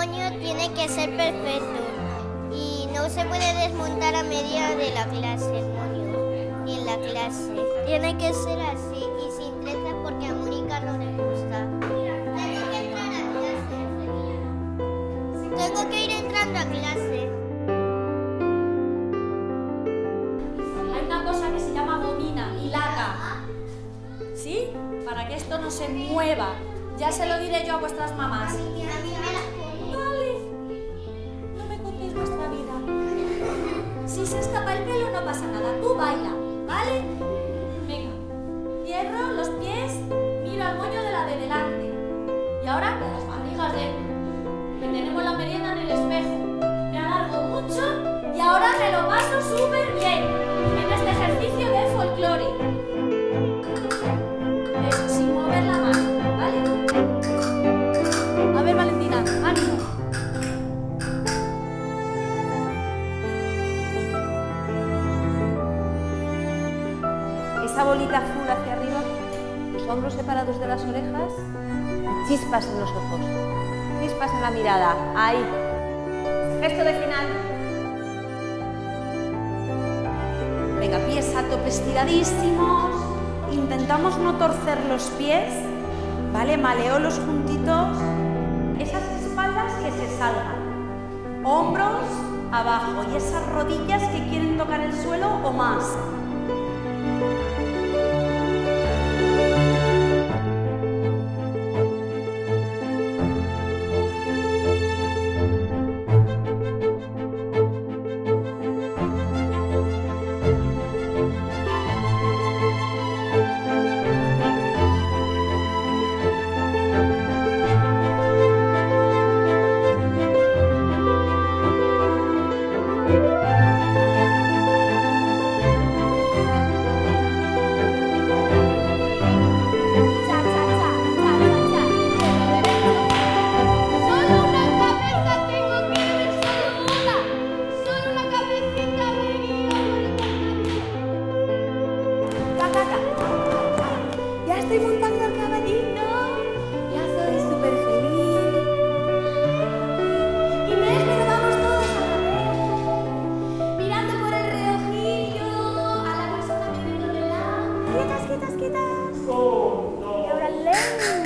moño tiene que ser perfecto y no se puede desmontar a medida de la clase el moño, ni en la clase. Tiene que ser así y sin trenzas porque a Mónica no le gusta. Tengo que entrar a clase, tengo que ir entrando a clase. Hay una cosa que se llama bobina y lata, ¿sí? Para que esto no se mueva. Ya se lo diré yo a vuestras mamás. Vale. No me contéis vuestra vida. Si se escapa el pelo no pasa nada. Tú baila, ¿vale? Venga. Cierro los pies, miro al moño de la de delante. Y ahora con las barrigas dentro. Que tenemos la merienda en el espejo. Me alargo mucho y ahora me lo paso súper bien en este ejercicio de folclore. Eso, sin mover la mano, ¿vale? A ver, Valentina, ánimo. Esa bolita azul hacia arriba, los hombros separados de las orejas, chispas en los ojos, chispas en la mirada, ahí. Gesto de final. Venga, pies a tope estiradísimos. Intentamos no torcer los pies, ¿vale? Maleolos juntitos. Esas espaldas que se salgan. Hombros abajo y esas rodillas que quieren tocar el suelo o más. Ya estoy montando el caballito, ya soy súper feliz. Inés, pero vamos todos a la vez, mirando por el reojillo a la persona que tengo delante. Quietas, quietas, quietas. Y ahora lento.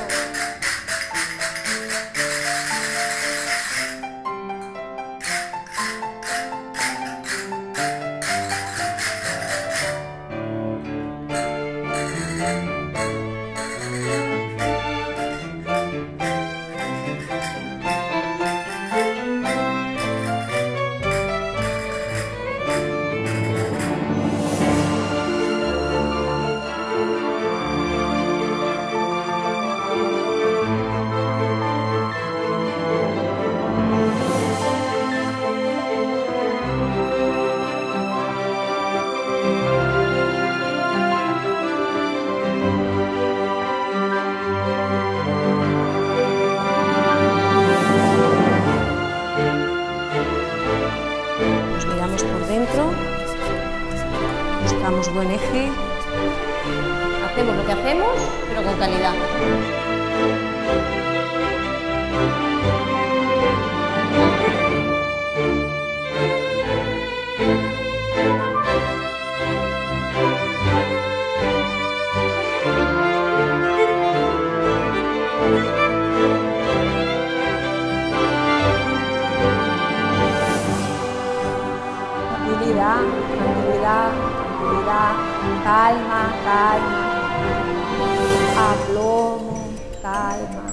Por dentro, buscamos buen eje, hacemos lo que hacemos, pero con calidad. Tranquilidad, tranquilidad, tranquilidad, calma, calma, aplomo, calma.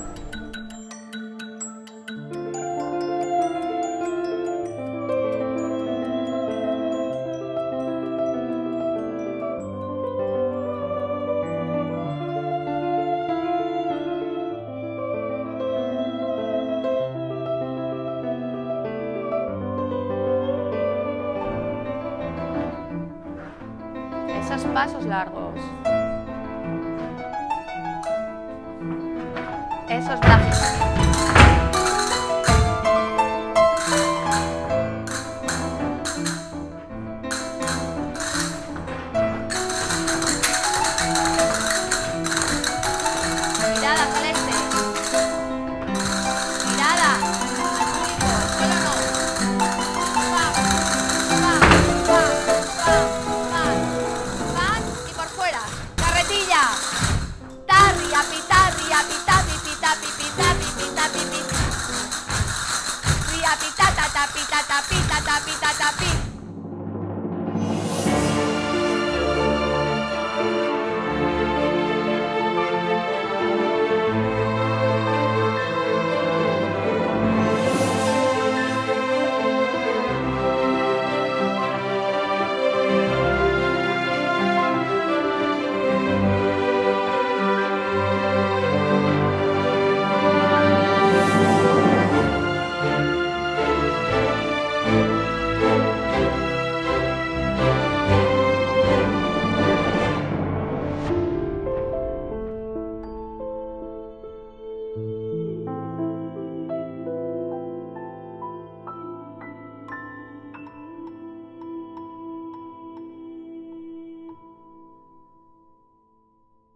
Esos pasos largos.